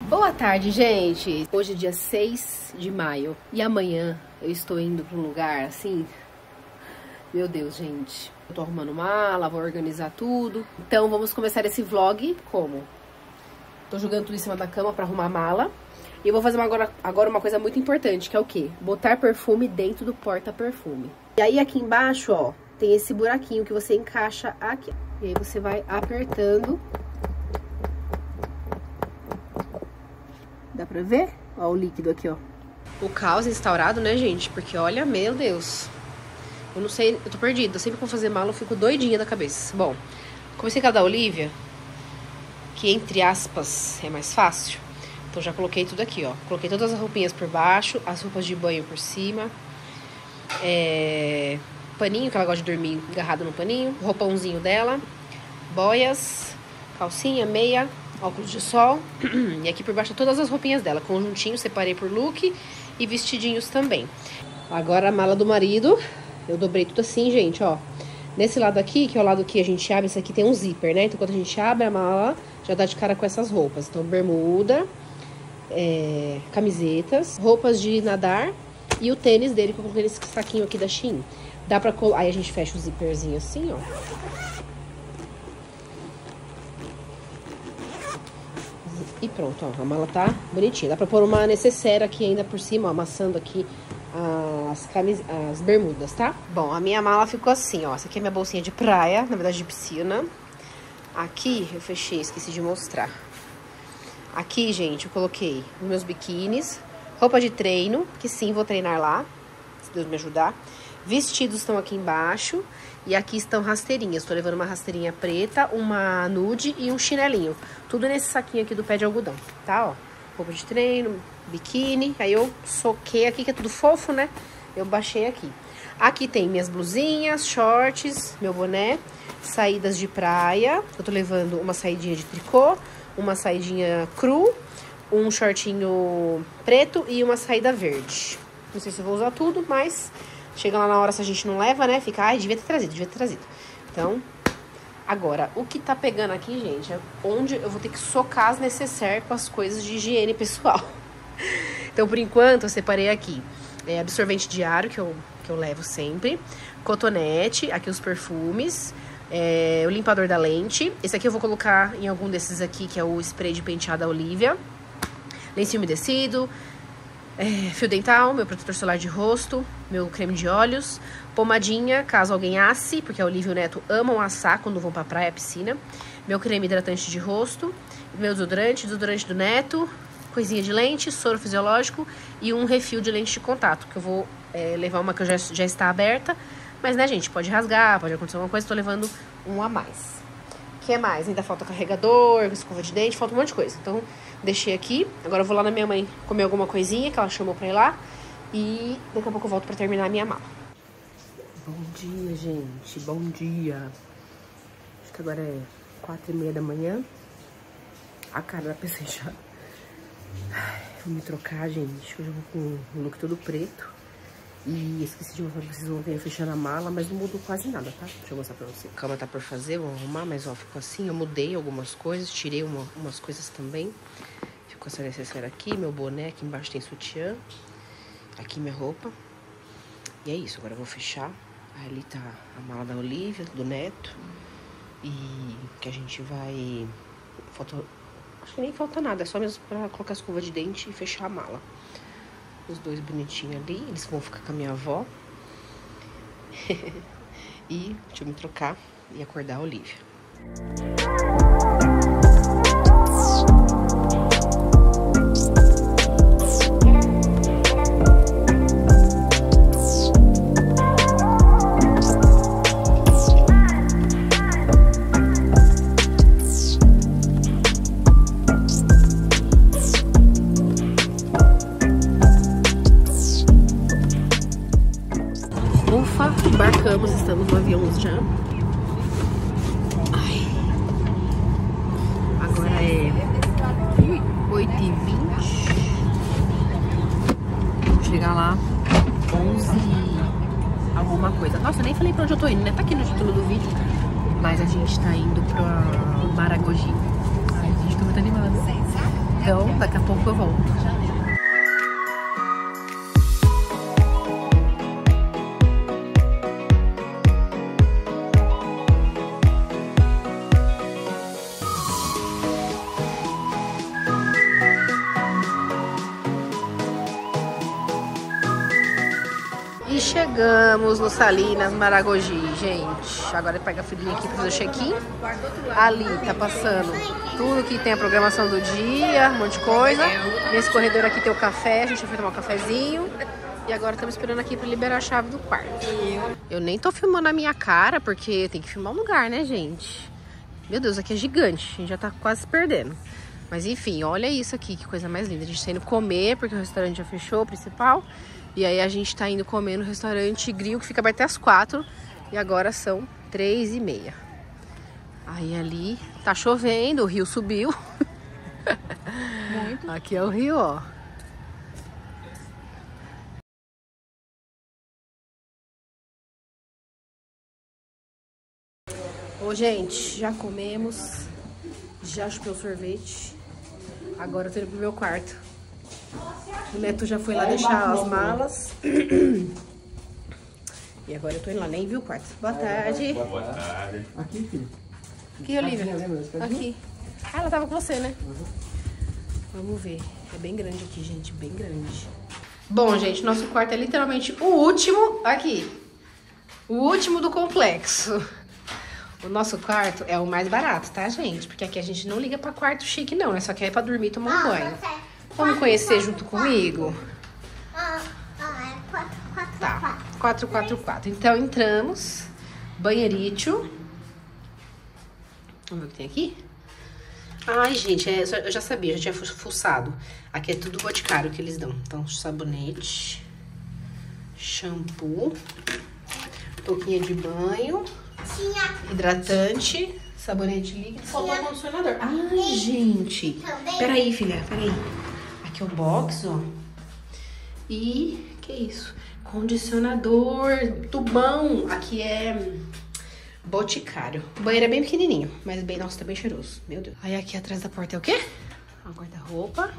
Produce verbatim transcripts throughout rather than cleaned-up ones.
Boa tarde, gente! Hoje é dia seis de maio e amanhã eu estou indo para um lugar assim... Meu Deus, gente. Eu tô arrumando mala, vou organizar tudo. Então vamos começar esse vlog como? Tô jogando tudo em cima da cama para arrumar a mala. E eu vou fazer uma agora, agora uma coisa muito importante, que é o quê? Botar perfume dentro do porta-perfume. E aí aqui embaixo, ó, tem esse buraquinho que você encaixa aqui. E aí você vai apertando. Dá pra ver? Ó o líquido aqui, ó. O caos instaurado, né, gente? Porque olha, meu Deus. Eu não sei, eu tô perdida. Sempre que vou fazer mala eu fico doidinha da cabeça. Bom, comecei com a da Olivia, que entre aspas é mais fácil. Então já coloquei tudo aqui, ó. Coloquei todas as roupinhas por baixo, as roupas de banho por cima. É... Paninho, que ela gosta de dormir agarrada no paninho. Roupãozinho dela. Boias, calcinha, meia, óculos de sol. E aqui por baixo todas as roupinhas dela. Conjuntinho, separei por look e vestidinhos também. Agora a mala do marido. Eu dobrei tudo assim, gente, ó. Nesse lado aqui, que é o lado que a gente abre, esse aqui tem um zíper, né? Então, quando a gente abre a mala, já dá de cara com essas roupas. Então, bermuda, é, camisetas, roupas de nadar e o tênis dele, que eu coloquei nesse saquinho aqui da Shein. Dá pra... Aí a gente fecha o zíperzinho assim, ó. E pronto, ó. A mala tá bonitinha. Dá pra pôr uma necessaire aqui ainda por cima, ó, amassando aqui as, camis... as bermudas, tá? Bom, a minha mala ficou assim, ó. Essa aqui é minha bolsinha de praia, na verdade de piscina. Aqui eu fechei, esqueci de mostrar. Aqui, gente, eu coloquei os meus biquínis, roupa de treino, que sim, vou treinar lá, se Deus me ajudar. Vestidos estão aqui embaixo e aqui estão rasteirinhas. Tô levando uma rasteirinha preta, uma nude e um chinelinho. Tudo nesse saquinho aqui do pé de algodão, tá, ó. Roupa de treino, biquíni. Aí eu soquei aqui, que é tudo fofo, né? Eu baixei aqui. Aqui tem minhas blusinhas, shorts, meu boné, saídas de praia. Eu tô levando uma saidinha de tricô, uma saidinha cru, um shortinho preto e uma saída verde. Não sei se eu vou usar tudo, mas chega lá na hora, se a gente não leva, né? Fica, ai, devia ter trazido, devia ter trazido. Então, agora, o que tá pegando aqui, gente, é onde eu vou ter que socar as necessaires com as coisas de higiene pessoal. Então, por enquanto, eu separei aqui é, absorvente diário, que eu, que eu levo sempre, cotonete, aqui os perfumes, é, o limpador da lente. Esse aqui eu vou colocar em algum desses aqui, que é o spray de pentear da Olivia. Lencinho umedecido, é, fio dental, meu protetor solar de rosto, meu creme de olhos, pomadinha, caso alguém asse, porque a Olivia e o Neto amam assar quando vão pra praia, piscina. Meu creme hidratante de rosto, meu desodorante, desodorante do Neto, coisinha de lente, soro fisiológico e um refil de lente de contato, que eu vou é, levar uma que já, já está aberta, mas né, gente, pode rasgar, pode acontecer alguma coisa, tô levando um a mais. O que mais? Ainda falta carregador, escova de dente, falta um monte de coisa. Então, deixei aqui. Agora eu vou lá na minha mãe comer alguma coisinha que ela chamou pra ir lá. E daqui a pouco eu volto pra terminar a minha mala. Bom dia, gente. Bom dia. Acho que agora é quatro e meia da manhã. A cara da pessoa já... Ai, vou me trocar, gente. Hoje eu vou com um look todo preto. E esqueci de mostrar pra vocês ontem eu fechando a mala, mas não mudou quase nada, tá? Deixa eu mostrar pra vocês. A cama tá por fazer, vou arrumar, mas ó, ficou assim. Eu mudei algumas coisas, tirei uma, umas coisas também. Ficou essa necessaire aqui, meu boné, aqui embaixo tem sutiã. Aqui minha roupa. E é isso, agora eu vou fechar. Ali tá a mala da Olivia, do Neto. E que a gente vai... Falta... Acho que nem falta nada, é só mesmo pra colocar a escova de dente e fechar a mala. Os dois bonitinhos ali, eles vão ficar com a minha avó. E deixa eu me trocar e acordar a Olivia. Embarcamos, estamos no avião já. Ai. Agora é oito e vinte. Vou chegar lá onze alguma coisa. Nossa, eu nem falei pra onde eu tô indo, né? Tá aqui no título do vídeo. Mas a gente tá indo pra Maragogi. Ai, a gente tá muito animada. Então, daqui a pouco eu volto. E chegamos no Salinas Maragogi, gente. Agora pega a filhinha aqui pra fazer o check-in. Ali tá passando tudo que tem a programação do dia, um monte de coisa. Nesse corredor aqui tem o café, a gente foi tomar um cafezinho. E agora estamos esperando aqui pra liberar a chave do quarto. Eu nem tô filmando a minha cara, porque tem que filmar um lugar, né, gente? Meu Deus, aqui é gigante, a gente já tá quase se perdendo. Mas enfim, olha isso aqui, que coisa mais linda. A gente tá indo comer, porque o restaurante já fechou, o principal. E aí a gente tá indo comer no restaurante Grill, que fica aberto até as quatro. E agora são três e meia. Aí ali tá chovendo, o rio subiu. Muito. Aqui é o rio, ó. Ô, gente, já comemos. Já chupei o sorvete. Agora eu tô indo pro meu quarto. O Neto já foi lá deixar as malas. E agora eu tô indo lá, nem vi o quarto. Boa tarde. Boa tarde. Aqui, filho. Aqui, Olivia. Aqui. Ah, ela tava com você, né? Uhum. Vamos ver. É bem grande aqui, gente. Bem grande. Bom, gente, nosso quarto é literalmente o último. Aqui. O último do complexo. O nosso quarto é o mais barato, tá, gente? Porque aqui a gente não liga pra quarto chique, não, né? Só que é pra dormir e tomar um banho. Vamos conhecer junto comigo? Tá, quatro quatro quatro. Então, entramos. Banheirito. Vamos ver o que tem aqui? Ai, gente, é, eu já sabia, já tinha fuçado. Aqui é tudo Boticário que eles dão. Então, sabonete, shampoo, touquinha de banho, hidratante, sabonete líquido, faltou condicionador. Ai, gente. Peraí, filha, peraí. Aqui é o box, ó. E, que isso? Condicionador, tubão. Aqui é Boticário. O banheiro é bem pequenininho, mas bem, nossa, tá bem cheiroso. Meu Deus. Aí aqui atrás da porta é o quê? A guarda-roupa.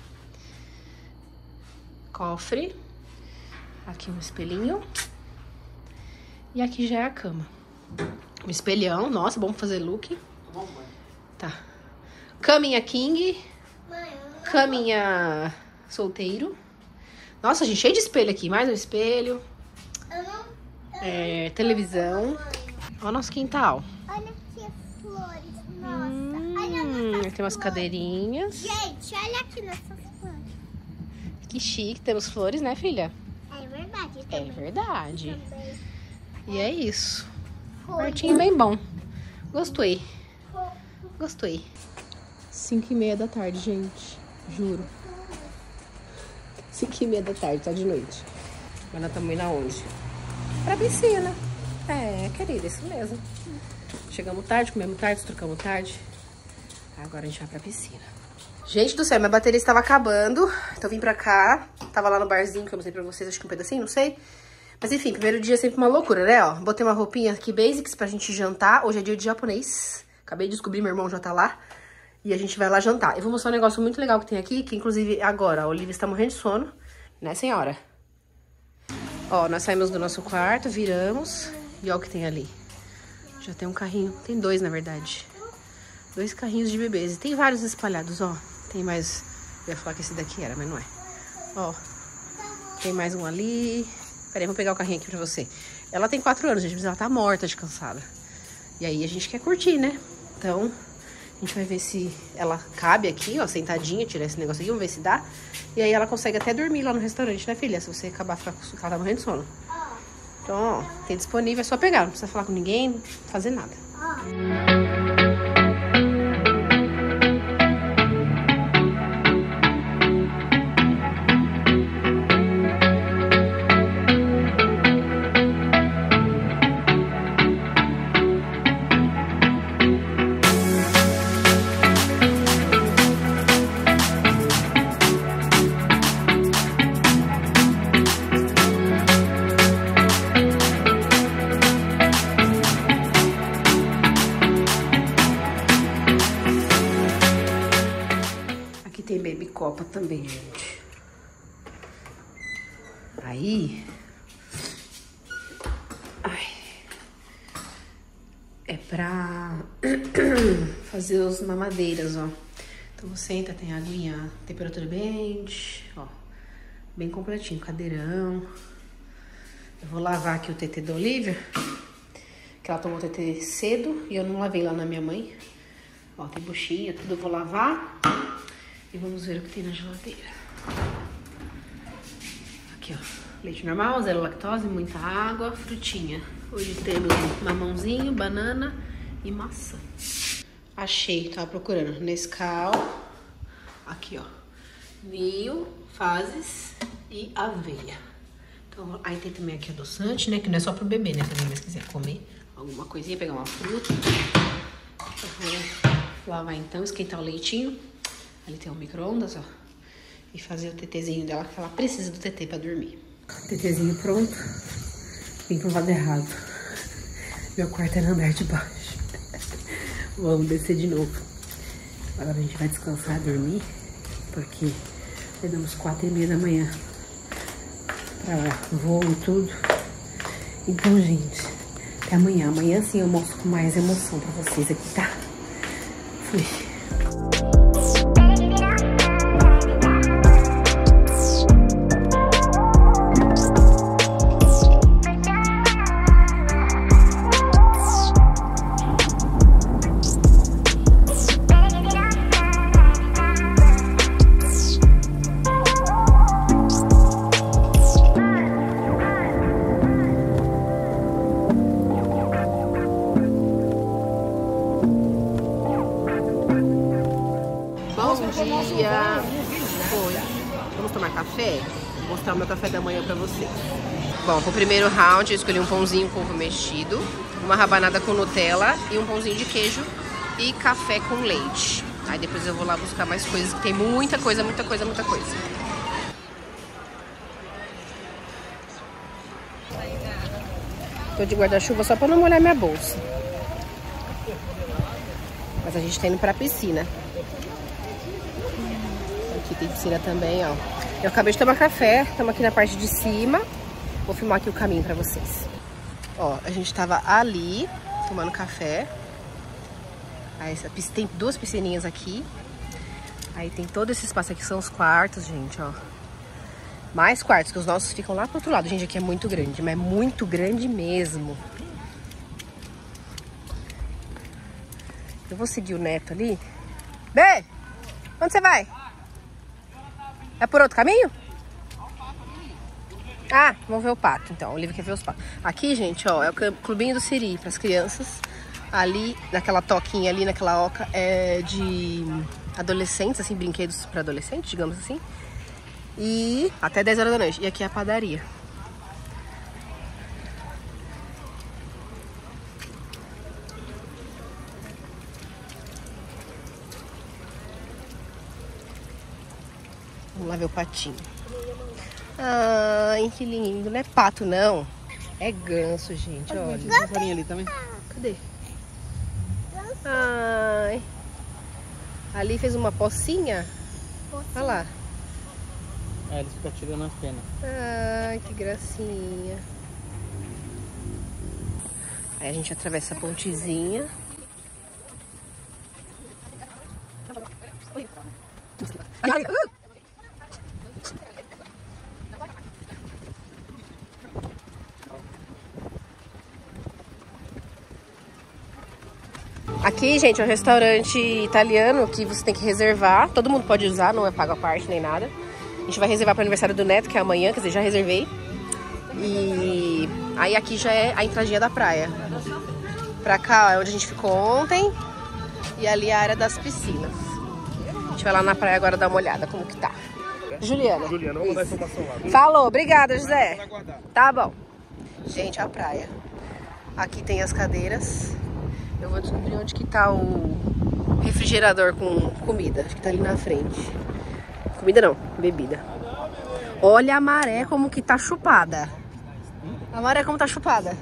Cofre. Aqui um espelhinho. E aqui já é a cama. Um espelhão. Nossa, bom fazer look. Tá. Caminha king. Caminha solteiro. Nossa, gente, cheio de espelho aqui. Mais um espelho. É, televisão. Olha o nosso quintal. Olha aqui as flores. Nossa. Hum, olha nossas tem umas flores. cadeirinhas. Gente, olha aqui nossas flores. Que chique. Temos flores, né, filha? É verdade. É Também. verdade. Também. E é isso. Folha. Quartinho bem bom. Gostei. Gostei. Cinco e meia da tarde, gente. Juro. Cinco e meia da tarde, tá de noite. Mas nós estamos indo aonde? Pra piscina. É, querida, isso mesmo. Chegamos tarde, comemos tarde, trocamos tarde. Agora a gente vai pra piscina. Gente do céu, minha bateria estava acabando. Então eu vim pra cá. Tava lá no barzinho que eu mostrei pra vocês, acho que um pedacinho, não sei. Mas enfim, primeiro dia é sempre uma loucura, né? Ó, botei uma roupinha aqui basics pra gente jantar. Hoje é dia de japonês. Acabei de descobrir, meu irmão já tá lá. E a gente vai lá jantar. Eu vou mostrar um negócio muito legal que tem aqui, que inclusive agora a Olivia está morrendo de sono. Né, senhora? Ó, nós saímos do nosso quarto, viramos. E ó o que tem ali. Já tem um carrinho. Tem dois, na verdade. Dois carrinhos de bebês. E tem vários espalhados, ó. Tem mais... Eu ia falar que esse daqui era, mas não é. Ó. Tem mais um ali. Peraí, vou pegar o carrinho aqui pra você. Ela tem quatro anos, gente, mas ela tá morta de cansada. E aí a gente quer curtir, né? Então, a gente vai ver se ela cabe aqui, ó, sentadinha, tirar esse negócio aqui, vamos ver se dá. E aí ela consegue até dormir lá no restaurante, né, filha? Se você acabar ficar com ela tá morrendo de sono. Então, ó, tem disponível, é só pegar. Não precisa falar com ninguém, não fazer nada. copa também, gente. Aí... Ai. É pra fazer as mamadeiras, ó. Então você entra, tem a aguinha, temperatura ambiente, ó. Bem completinho, cadeirão. Eu vou lavar aqui o tetê da Olivia, que ela tomou o tetê cedo e eu não lavei lá na minha mãe. Ó, tem buchinha, tudo eu vou lavar. E vamos ver o que tem na geladeira. Aqui, ó. Leite normal, zero lactose, muita água, frutinha. Hoje temos mamãozinho, banana e maçã. Achei, tava procurando Nescau. Aqui, ó. Ninho, fazes e aveia. Então, aí tem também aqui adoçante, né? Que não é só pro bebê, né? Também, mas se quiser comer alguma coisinha, pegar uma fruta. Eu vou lavar então, esquentar o leitinho. Ali tem um micro-ondas, ó. E fazer o tetezinho dela, que ela precisa do tetê pra dormir. Tetezinho pronto. Vim pro lado errado. Meu quarto é no andar de baixo. Vamos descer de novo. Agora a gente vai descansar, dormir. Porque pegamos quatro e meia da manhã. Pra voo e tudo. Então, gente, até amanhã. Amanhã sim eu mostro com mais emoção pra vocês aqui, tá? Fui. Vamos tomar café? Vou mostrar o meu café da manhã pra vocês. Bom, pro primeiro round eu escolhi um pãozinho com ovo mexido, uma rabanada com Nutella e um pãozinho de queijo e café com leite. Aí depois eu vou lá buscar mais coisas, que tem muita coisa, muita coisa, muita coisa. Tô de guarda-chuva só pra não molhar minha bolsa. Mas a gente tá indo pra piscina. Aqui tem piscina também, ó. Eu acabei de tomar café, estamos aqui na parte de cima. Vou filmar aqui o caminho pra vocês. Ó, a gente tava ali, tomando café. Aí essa, tem duas piscininhas aqui. Aí tem todo esse espaço aqui, são os quartos, gente, ó. Mais quartos, que os nossos ficam lá pro outro lado. Gente, aqui é muito grande, mas é muito grande mesmo. Eu vou seguir o Neto ali. Bê, onde você vai? É por outro caminho? Ah, vamos ver o pato, então. O Olivia quer ver os patos. Aqui, gente, ó, é o clubinho do Siri para as crianças. Ali, naquela toquinha ali, naquela oca, é de adolescentes, assim, brinquedos para adolescentes, digamos assim. E até dez horas da noite. E aqui é a padaria. Vamos lá ver o patinho. Ai, que lindo. Não é pato, não. É ganso, gente. Olha. Tem uma farinha ali também. Cadê? Ai. Ali fez uma pocinha. Olha lá. É, eles ficam tirando as penas. Ai, que gracinha. Aí a gente atravessa a pontezinha. Ai, uh! Aqui, gente, é um restaurante italiano que você tem que reservar. Todo mundo pode usar, não é pago a parte nem nada. A gente vai reservar para o aniversário do Neto, que é amanhã, quer dizer, já reservei. E aí aqui já é a entradinha da praia. Pra cá é onde a gente ficou ontem. E ali é a área das piscinas. A gente vai lá na praia agora dar uma olhada como que tá. Juliana. Juliana, vamos dar informação lá. Falou, obrigada, José. Tá bom. Gente, a praia. Aqui tem as cadeiras. Eu vou descobrir onde que tá o refrigerador com comida. Acho que tá ali na frente. Comida não, bebida. Olha a maré como que tá chupada. A maré como tá chupada.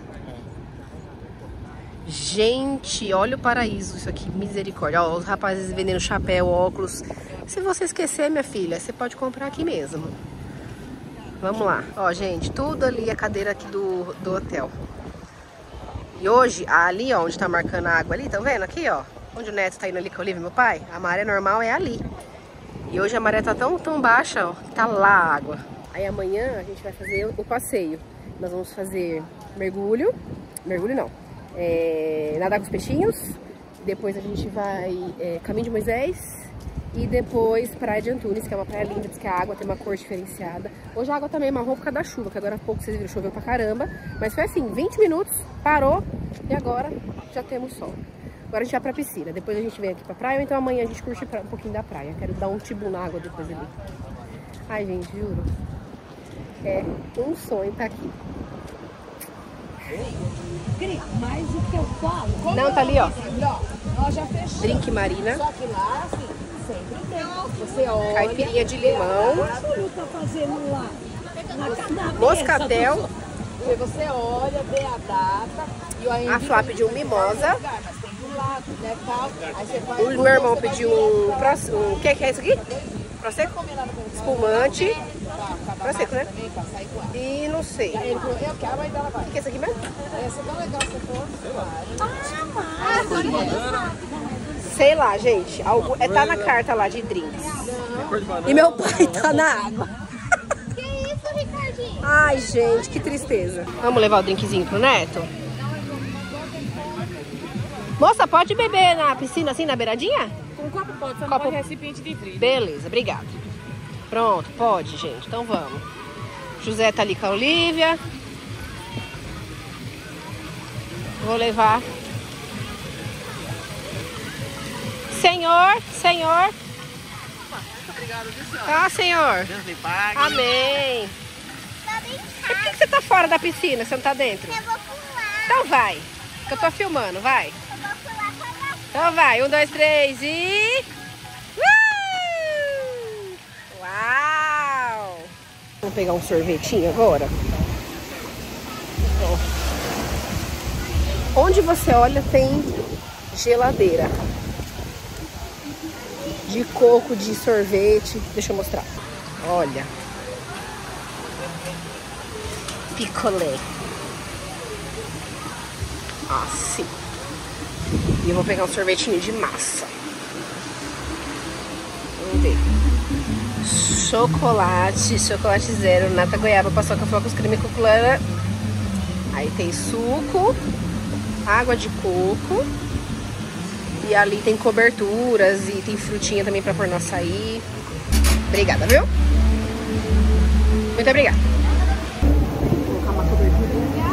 Gente, olha o paraíso isso aqui, misericórdia. Ó, os rapazes vendendo chapéu, óculos. Se você esquecer, minha filha, você pode comprar aqui mesmo. Vamos lá. Ó, gente, tudo ali a cadeira aqui do, do hotel. E hoje, ali, ó, onde tá marcando a água ali, tá vendo aqui, ó? Onde o Neto tá indo ali com o Olivia, meu pai, a maré normal é ali. E hoje a maré tá tão, tão baixa, ó, que tá lá a água. Aí amanhã a gente vai fazer o passeio. Nós vamos fazer mergulho, mergulho não, é, nadar com os peixinhos. Depois a gente vai é, Caminho de Moisés. E depois Praia de Antunes, que é uma praia linda, diz que a água tem uma cor diferenciada. Hoje a água tá meio marrom por causa da chuva, que agora há pouco vocês viram, choveu pra caramba. Mas foi assim, vinte minutos, parou e agora já temos sol. Agora a gente vai pra piscina, depois a gente vem aqui pra praia, ou então amanhã a gente curte um pouquinho da praia. Quero dar um tibu na água depois ali. Ai, gente, juro. É um sonho tá aqui. Mas o que eu falo... Não, tá ali, ó. Nós já fechamos. Drink Marina. Só que lá, assim, sempre tem. Você olha... Caipirinha de limão. O que tá fazendo lá? Na cada Moscatel. mesa, porque você olha, vê a data... E aí A Flá pediu mimosa. mas tem do lado, né, tal. Aí você vai... O meu irmão pediu um... um o que é, que é isso aqui? Prosecco? Espumante. Prosecco, né? E não sei. Ele falou, eu quero, mas ela vai. O que é isso aqui mesmo? Essa é tão legal se for. Sei lá, gente. Algo, é, tá na carta lá de drinks. E meu pai tá na água. Que isso, Ricardinho? Ai, gente, que tristeza. Vamos levar o drinkzinho pro Neto? Moça, pode beber na piscina assim, na beiradinha? Com copo pode, só não Copo- pode recipiente de vidro. Beleza, obrigada. Pronto, pode, gente. Então vamos. José tá ali com a Olivia. Vou levar. Senhor, Senhor. Muito obrigado, viu, senhora? Ah, Senhor. Deus lhe pague. Amém. Tá bem E por que que você tá fora da piscina? Você não tá dentro? Eu vou pular. Então vai. Que eu tô filmando, vai. Eu vou pular com a minha... Então vai. Um, dois, três e... Uh! Uau! Vamos pegar um sorvetinho agora? Ó. Onde você olha tem geladeira. De coco, de sorvete. Deixa eu mostrar. Olha. Picolé. Assim. E eu vou pegar um sorvetinho de massa. Vamos ver. Chocolate, chocolate zero, nata goiaba, paçoca, flocos, creme cuclara. Aí tem suco, água de coco. E ali tem coberturas e tem frutinha também pra pôr no açaí. Obrigada, viu? Muito obrigada. Vou colocar uma coberturinha.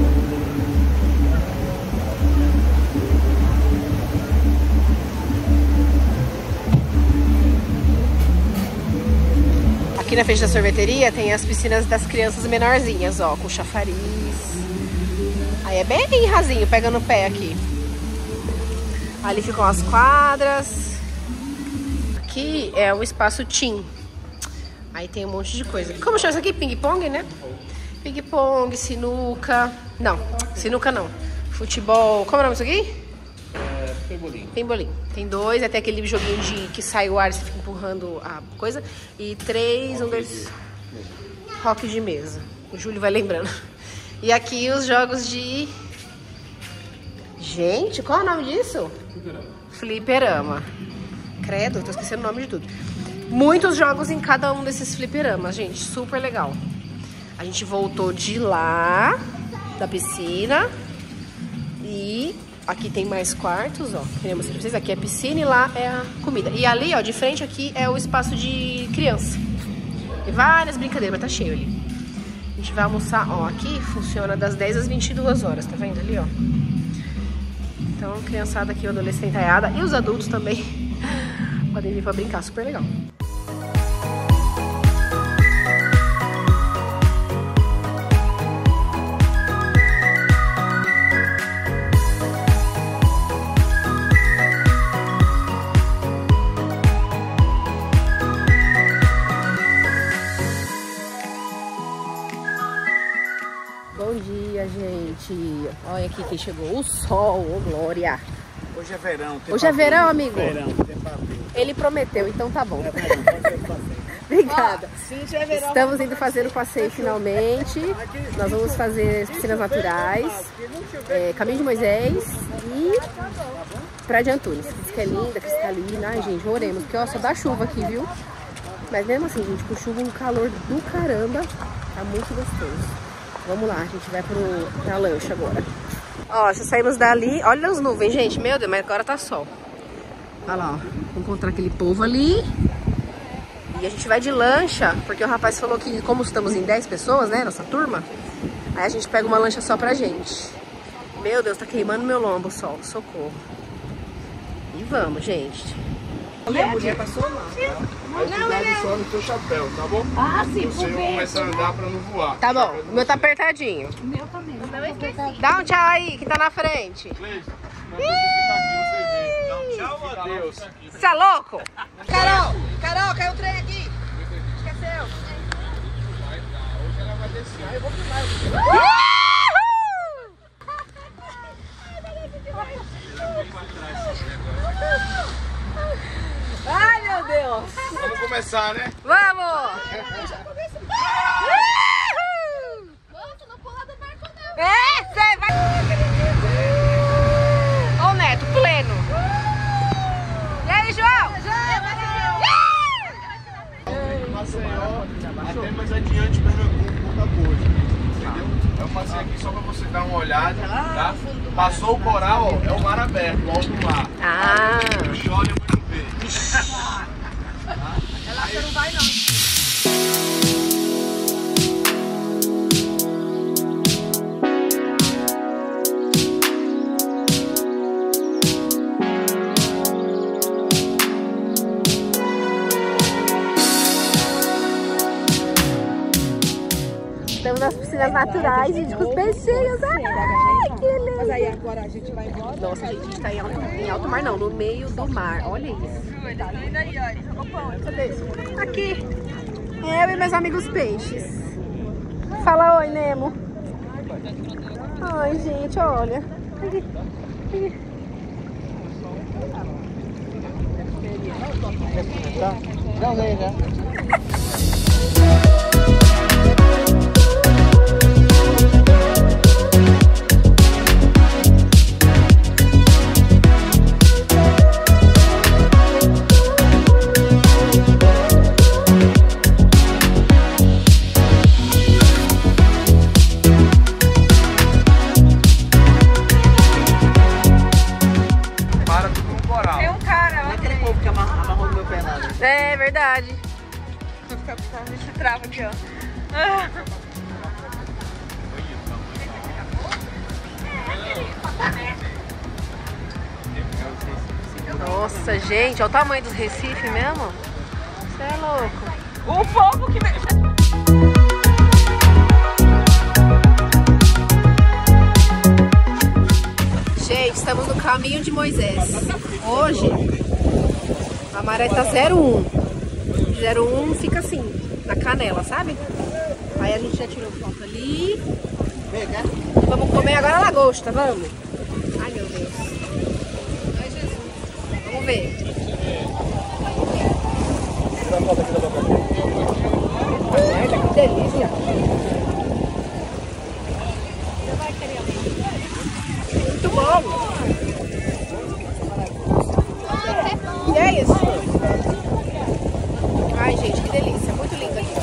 Aqui na frente da sorveteria tem as piscinas das crianças menorzinhas, ó, com chafariz. Aí é bem rasinho, pega no pé aqui. Ali ficam as quadras. Aqui é o espaço Tim. Aí tem um monte de coisa. Como chama isso aqui? Ping-pong, né? Ping-pong, sinuca. Não, sinuca não. Futebol. Como é o nome disso aqui? É, pebolim. Pimbolim. Tem dois, até aquele joguinho de que sai o ar e você fica empurrando a coisa. E três, um, dois. Rock de mesa. O Júlio vai lembrando. E aqui os jogos de. Gente, qual é o nome disso? Fliperama. Credo, tô esquecendo o nome de tudo. Muitos jogos em cada um desses fliperamas, gente. Super legal. A gente voltou de lá, da piscina. E aqui tem mais quartos, ó. Queria mostrar pra vocês. Aqui é a piscina e lá é a comida. E ali, ó, de frente aqui é o espaço de criança. Tem várias brincadeiras, mas tá cheio ali. A gente vai almoçar, ó. Aqui funciona das dez às vinte e duas horas, tá vendo ali, ó? Então, criançada aqui, o adolescentaiada e os adultos também podem vir pra brincar, super legal. Bom dia, gente. Olha aqui quem chegou. O sol, ô glória. Hoje é verão. Hoje é verão, amigo. Verão, tempo abril. Ele prometeu, então tá bom. Obrigada. Estamos indo fazer o passeio finalmente. Nós vamos fazer as piscinas naturais, é, Caminho de Moisés e Praia de Antunes. Diz que é linda, cristalina. Ai, gente, oremos, porque ó, só dá chuva aqui, viu? Mas mesmo assim, gente, com chuva, um calor do caramba. Tá muito gostoso. Vamos lá, a gente vai pro, pra lancha agora. Ó, já saímos dali. Olha as nuvens, gente. Meu Deus, mas agora tá sol. Olha lá, ó. Vou encontrar aquele povo ali. E a gente vai de lancha, porque o rapaz falou que como estamos em dez pessoas, né, nossa turma, aí a gente pega uma lancha só pra gente. Meu Deus, tá queimando meu lombo o sol, socorro. E vamos, gente. E a mulher passou lá. Mas cuidado só no teu chapéu, tá bom? Ah, sim, por favor. Você começa a andar pra não voar. Tá bom, o meu tá apertadinho. O meu também. Dá um tchau aí, que tá na frente. Cleide, quando você ficar aqui, você vem. Dá um tchau, adeus. Você é louco? Carol, Carol, caiu o trem aqui. Esqueceu. Hoje ela vai descer. Aí eu vou filmar. Ai, meu Deus. Vamos começar, né? Vamos! Vamos, não pula do barco não. É, você vai... Ó o Neto, pleno. E aí, João? Maceió, até mais adiante, Pernambuco, pouca coisa. Entendeu? Eu passei aqui só pra você dar uma olhada, tá? Passou o coral, ó, é o mar aberto, o alto mar. Ah. Chora muito bem. Ela você não vai não. Estamos nas piscinas naturais, gente, com os peixinhos. Ai, que lindo. Mas aí agora a gente vai embora. Nossa, gente, a gente tá em alto, em alto mar, não, no meio do mar. Olha isso. Tá linda aí, Yori. Cadê isso? Aqui. Eu e meus amigos peixes. Fala oi, Nemo. Ai, gente, olha. Aqui. Aqui. Já usei, já. É verdade. Vou ficar buscando esse travo aqui, ó. Nossa, gente, olha o tamanho dos recifes mesmo. Você é louco. O povo que... Gente, estamos no Caminho de Moisés. Hoje, a maré tá zero um. zero um fica assim, na canela, sabe? Aí a gente já tirou foto ali. Vamos comer agora a lagosta, vamos? Ai, meu Deus. Ai, Jesus. Vamos ver. Olha que delícia. Muito bom. E é isso. Ai, gente, que delícia. Muito lindo aqui.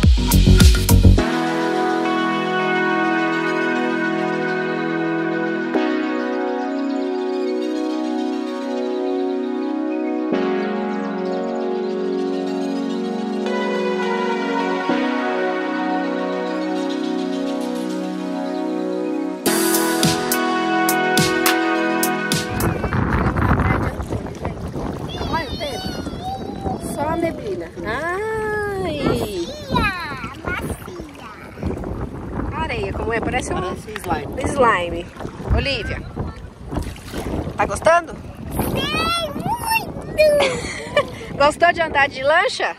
Neblina. Ai! Areia, como é? Parece um Parece slime. slime. Olivia, tá gostando? Tem muito! Gostou de andar de lancha?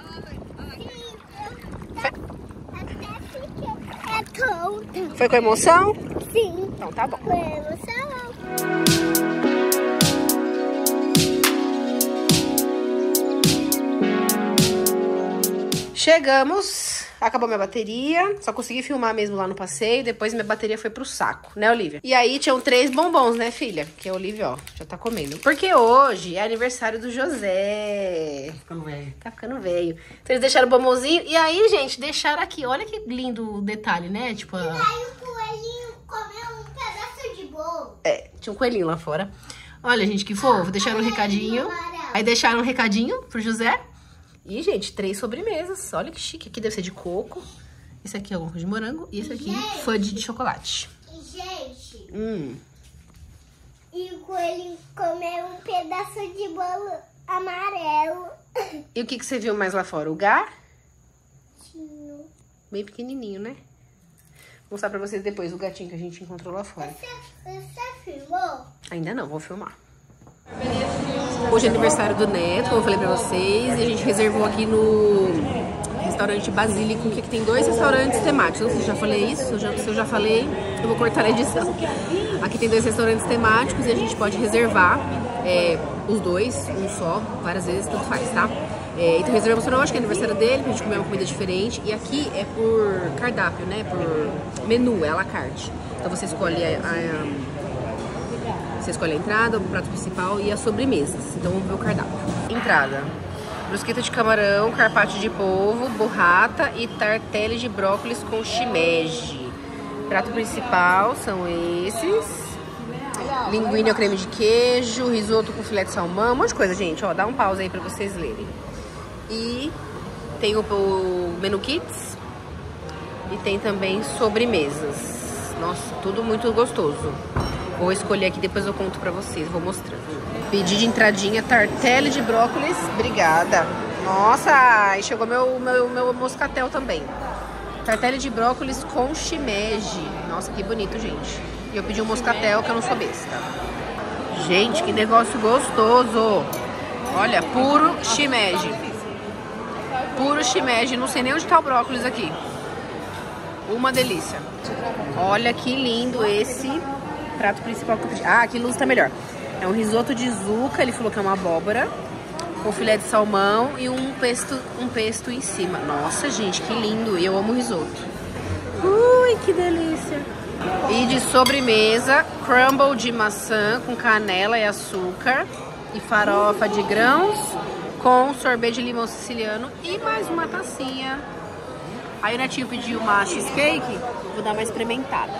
Até fiquei é tonta. Foi com emoção? Sim. Então tá bom. Com emoção. chegamos. Acabou minha bateria. Só consegui filmar mesmo lá no passeio. Depois minha bateria foi pro saco, né, Olivia? E aí tinham três bombons, né, filha? Que a Olivia, ó, já tá comendo. Porque hoje é aniversário do José. Tá ficando velho. Tá ficando velho. Então eles deixaram o bombonzinho. E aí, gente, deixaram aqui. Olha que lindo o detalhe, né? Tipo, a... Aí o coelhinho comeu um pedaço de bolo. É, tinha um coelhinho lá fora. Olha, gente, que fofo. Deixaram um recadinho. Aí deixaram um recadinho pro José. E, gente, três sobremesas. Olha que chique. Aqui deve ser de coco. Esse aqui é alguma coisa de morango. E esse aqui, gente, fudge de chocolate. Gente. Hum. E o coelhinho comeu um pedaço de bolo amarelo. E o que, que você viu mais lá fora? O gatinho. Bem pequenininho, né? Vou mostrar pra vocês depois o gatinho que a gente encontrou lá fora. Você, você filmou? Ainda não, vou filmar. Hoje é aniversário do Neto, como eu falei pra vocês. E a gente reservou aqui no restaurante Basílico, que aqui tem dois restaurantes temáticos. Não sei se eu já falei isso, se eu já, se eu já falei, eu vou cortar a edição. Aqui tem dois restaurantes temáticos e a gente pode reservar é, os dois, um só, várias vezes, tanto faz, tá? É, então reservamos para hoje, que é aniversário dele, pra gente comer uma comida diferente. E aqui é por cardápio, né? Por menu, é à la carte. Então você escolhe a, a Você escolhe a entrada, o prato principal e as sobremesas. Então vamos ver o cardápio. Entrada: brusqueta de camarão, carpaccio de polvo, burrata e tartele de brócolis com shimeji. Prato principal são esses. Linguine ao creme de queijo, risoto com filé de salmão, um monte de coisa, gente. Ó, dá um pause aí pra vocês lerem. E tem o, o menu kits e tem também sobremesas. Nossa, tudo muito gostoso. Vou escolher aqui, depois eu conto pra vocês, vou mostrando. Pedi de entradinha tartele de brócolis, obrigada. Nossa, e chegou meu, meu, meu moscatel também. Tartele de brócolis com shimeji. Nossa, que bonito, gente. E eu pedi um moscatel, que eu não sou besta. Gente, que negócio gostoso. Olha, puro shimeji. Puro shimeji, não sei nem onde tá o brócolis aqui. Uma delícia. Olha que lindo esse prato principal que eu pedi. Ah, aqui luz tá melhor. É um risoto de zuca, ele falou que é uma abóbora, com filé de salmão e um pesto, um pesto em cima. Nossa, gente, que lindo. E eu amo risoto. Ui, que delícia. E de sobremesa, crumble de maçã com canela e açúcar e farofa de grãos com sorvete de limão siciliano e mais uma tacinha. Aí o Netinho pediu uma cheesecake, vou dar uma experimentada.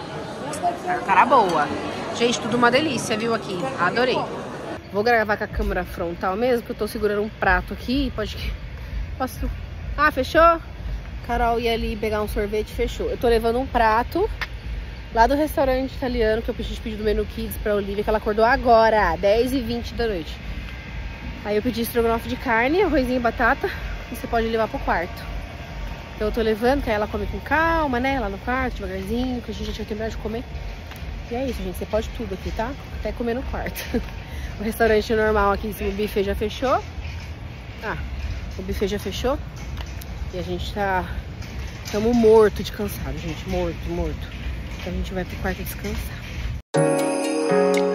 Cara boa. Gente, tudo uma delícia, viu, aqui. Adorei. Vou gravar com a câmera frontal mesmo, porque eu tô segurando um prato aqui. Pode que... Posso... Ah, fechou? Carol ia ali pegar um sorvete, fechou. Eu tô levando um prato lá do restaurante italiano que eu pedi pedir do menu Kids pra Olivia, que ela acordou agora, dez e vinte da noite. Aí eu pedi estrogonofe de carne, arrozinho e batata, e você pode levar pro quarto. Então eu tô levando, que aí ela come com calma, né, lá no quarto, devagarzinho, que a gente já tinha terminado de comer. E é isso, gente, você pode tudo aqui, tá? Até comer no quarto. O restaurante normal aqui em cima, o buffet já fechou. Ah, o buffet já fechou. E a gente tá... Estamos morto de cansado, gente, morto, morto. Então a gente vai pro quarto descansar.